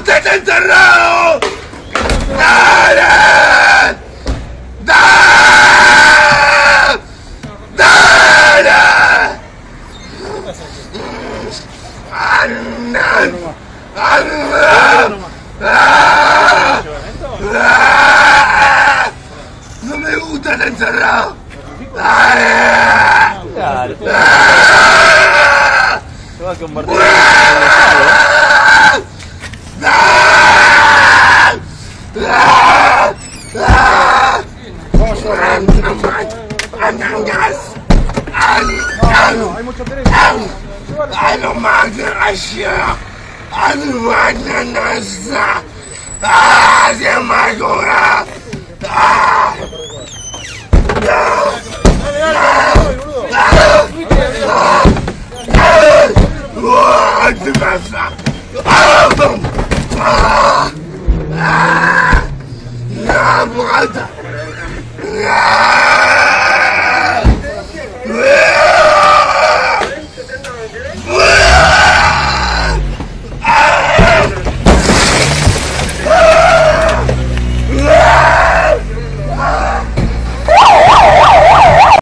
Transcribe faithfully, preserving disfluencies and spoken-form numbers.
gusta estar encerrado! ¡Dale! ¡Dale! ¡Dale! ¡Anda! ¡Anda! ¡No me gusta estar encerrado! ¡Dale! Se va a convertir hay mucho derecho. أنا ما أقدر أشياء أنا ما أقدر ننسى هذه مجهورة أنت بس يا أبو غدا